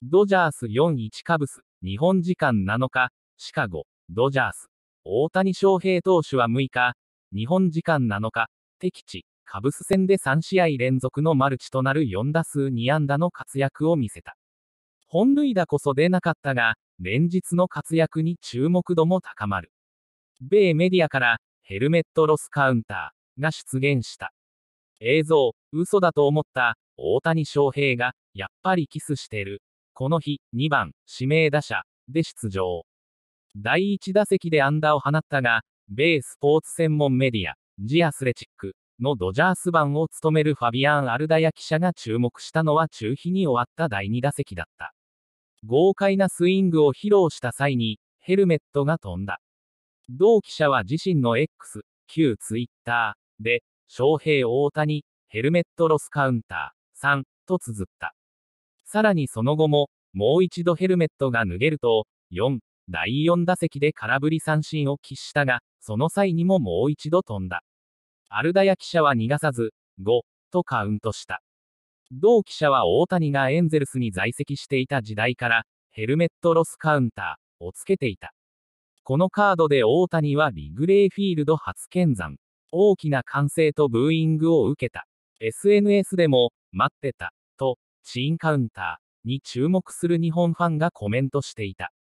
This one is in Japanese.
ドジャース4-1カブス、日本時間7日、シカゴ、ドジャース。大谷翔平投手は6日、日本時間7日、敵地、カブス戦で3試合連続のマルチとなる4打数2安打の活躍を見せた。本塁打こそ出なかったが、連日の活躍に注目度も高まる。米メディアから、ヘルメットロスカウンターが出現した。映像、嘘だと思った、大谷翔平が、やっぱりキスしてる。この日、2番、指名打者、で出場。第1打席で安打を放ったが、米スポーツ専門メディア、ジアスレチックのドジャース番を務めるファビアン・アルダヤ記者が注目したのは中日に終わった第2打席だった。豪快なスイングを披露した際に、ヘルメットが飛んだ。同記者は自身の X、旧ツイッターで、翔平大谷、ヘルメットロスカウンター、3、と綴った。さらにその後も、もう一度ヘルメットが脱げると、第4打席で空振り三振を喫したが、その際にももう一度飛んだ。アルダヤ記者は逃がさず、5、とカウントした。同記者は大谷がエンゼルスに在籍していた時代から、ヘルメットロスカウンターをつけていた。このカードで大谷はリグレーフィールド初見参。大きな歓声とブーイングを受けた。SNS でも、待ってた、と、チーンカウンターに注目する日本ファンがコメントしていた。